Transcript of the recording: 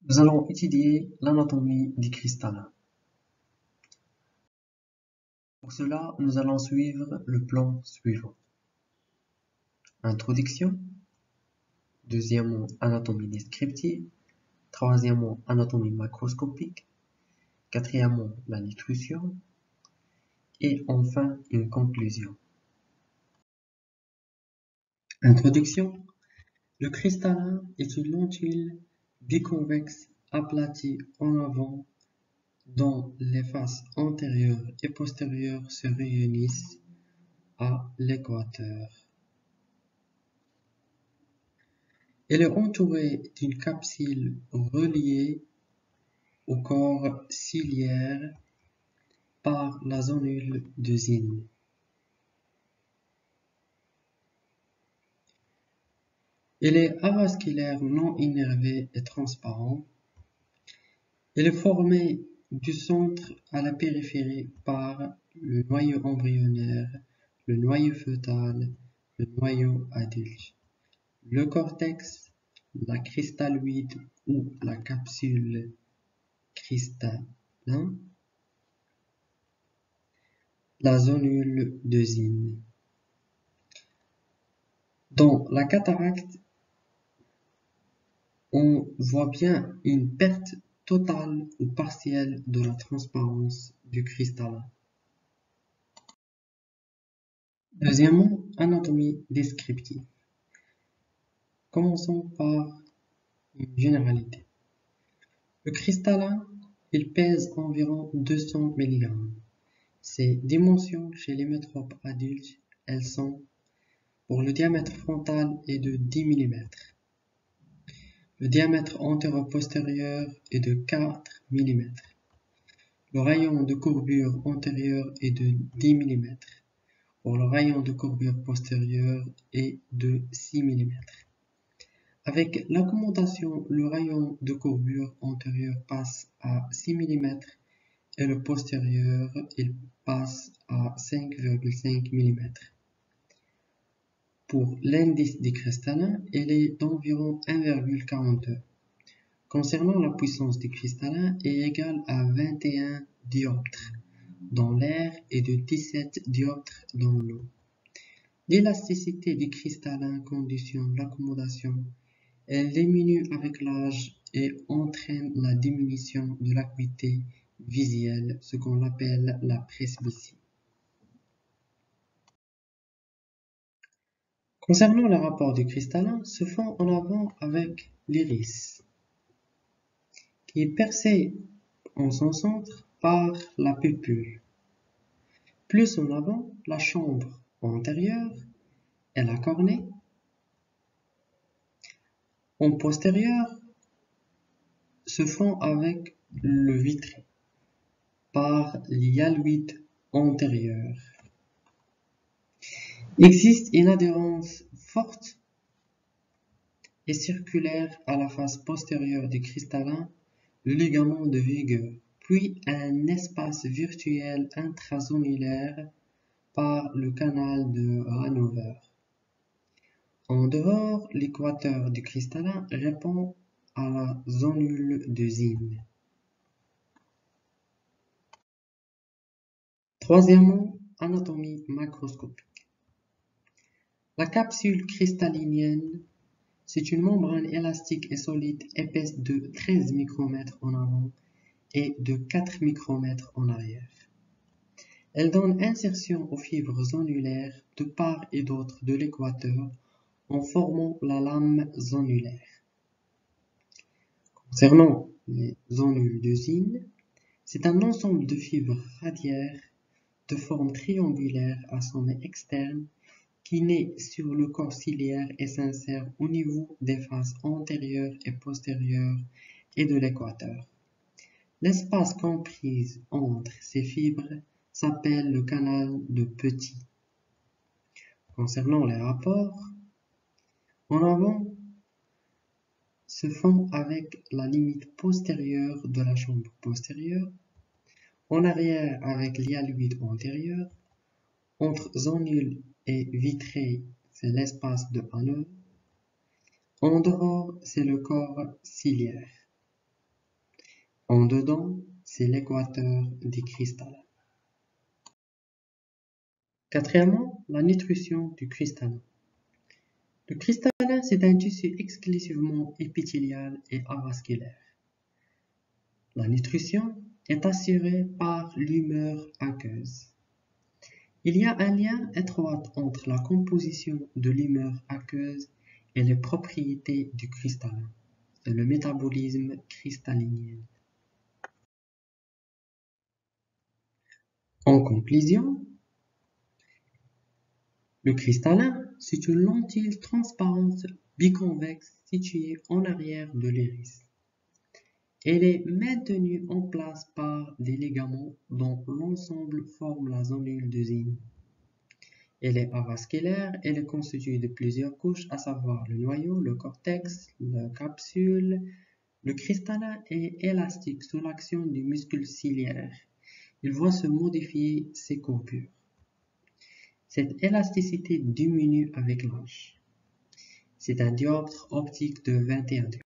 Nous allons étudier l'anatomie des cristallins. Pour cela, nous allons suivre le plan suivant. Introduction. Deuxièmement, anatomie descriptive. Troisièmement, anatomie macroscopique. Quatrièmement, la nutrition. Et enfin, une conclusion. Introduction. Le cristallin est une lentille biconvexe aplatie en avant dont les faces antérieures et postérieures se réunissent à l'équateur. Elle est entourée d'une capsule reliée au corps ciliaire par la zonule de Zinn. Elle est avasculaire, non innervée et transparente. Elle est formée du centre à la périphérie par le noyau embryonnaire, le noyau fœtal, le noyau adulte. Le cortex, la cristalloïde ou la capsule cristallin, la zonule de Zinn. Dans la cataracte, on voit bien une perte totale ou partielle de la transparence du cristallin. Deuxièmement, anatomie descriptive. Commençons par une généralité. Le cristallin, il pèse environ 200 mg. Ses dimensions chez les métropes adultes, elles sont pour le diamètre frontal est de 10 mm. Le diamètre antéro-postérieur est de 4 mm. Le rayon de courbure antérieure est de 10 mm. Pour le rayon de courbure postérieure est de 6 mm. Avec l'accommodation, le rayon de courbure antérieure passe à 6 mm et le postérieur il passe à 5,5 mm. Pour l'indice du cristallin, il est d'environ 1,42. Concernant la puissance du cristallin, est égale à 21 dioptres dans l'air et de 17 dioptres dans l'eau. L'élasticité du cristallin conditionne l'accommodation. Elle diminue avec l'âge et entraîne la diminution de l'acuité visuelle, ce qu'on appelle la presbytie. Concernant le rapport du cristallin, se font en avant avec l'iris, qui est percé en son centre par la pupille. Plus en avant, la chambre antérieure et la cornée. En postérieur, se font avec le vitré par l'hyaloïde antérieure. Il existe une adhérence forte et circulaire à la face postérieure du cristallin, le ligament de vigueur, puis un espace virtuel intrazonulaire par le canal de Hanover. En dehors, l'équateur du cristallin répond à la zonule de Zinn. Troisièmement, anatomie macroscopique. La capsule cristallinienne, c'est une membrane élastique et solide épaisse de 13 micromètres en avant et de 4 micromètres en arrière. Elle donne insertion aux fibres zonulaires de part et d'autre de l'équateur en formant la lame zonulaire. Concernant les zonules de Zinn, c'est un ensemble de fibres radiaires de forme triangulaire à sommet externe qui naît sur le corps ciliaire et s'insère au niveau des faces antérieures et postérieures et de l'équateur. L'espace compris entre ces fibres s'appelle le canal de Petit. Concernant les rapports, en avant se font avec la limite postérieure de la chambre postérieure, en arrière avec l'hyaloïde antérieure, entre zonule et vitré, c'est l'espace de Hanover. En dehors, c'est le corps ciliaire. En dedans, c'est l'équateur des cristallins. Quatrièmement, la nutrition du cristallin. Le cristallin, c'est un tissu exclusivement épithélial et avasculaire. La nutrition est assurée par l'humeur aqueuse. Il y a un lien étroit entre la composition de l'humeur aqueuse et les propriétés du cristallin, et le métabolisme cristallinien. En conclusion, le cristallin, c'est une lentille transparente biconvexe située en arrière de l'iris. Elle est maintenue en place par des ligaments dont l'ensemble forme la zonule de Zinnes. Elle est avasculaire, elle est constituée de plusieurs couches, à savoir le noyau, le cortex, la capsule. Le cristallin est élastique sous l'action du muscle ciliaire. Il voit se modifier ses courbures. Cette élasticité diminue avec l'âge. C'est un dioptre optique de 21 degrés.